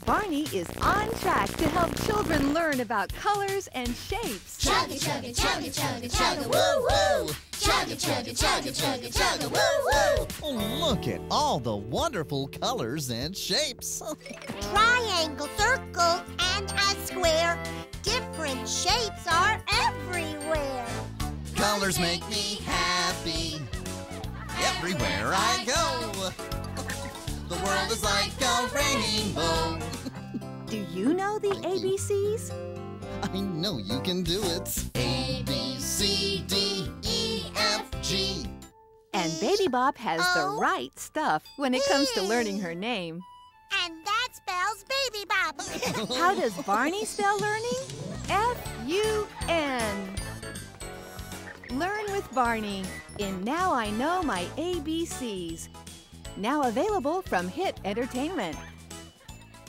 Barney is on track to help children learn about colors and shapes. Chugga, chugga, chugga, chugga, chugga, woo, woo! Chugga, chugga, chugga, chugga, chugga, woo, woo! Oh, look at all the wonderful colors and shapes. Triangle, circle, and a square. Different shapes are everywhere. Colors make me happy everywhere I go. The world is like a rainbow. Do you know the ABCs? I know you can do it. A, B, C, D, E, F, G. And Baby Bop has the right stuff when it comes to learning her name. And that spells Baby Bop. How does Barney spell learning? F-U-N. Learn with Barney in Now I Know My ABCs. Now available from HIT Entertainment.